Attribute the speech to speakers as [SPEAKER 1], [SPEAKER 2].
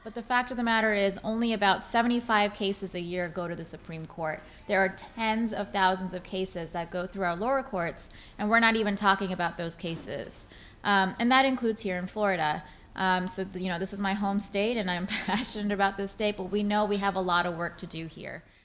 [SPEAKER 1] But the fact of the matter is only about 75 cases a year go to the Supreme Court. There are tens of thousands of cases that go through our lower courts, and we're not even talking about those cases. And that includes here in Florida. So, this is my home state, and I'm passionate about this state, but we know we have a lot of work to do here.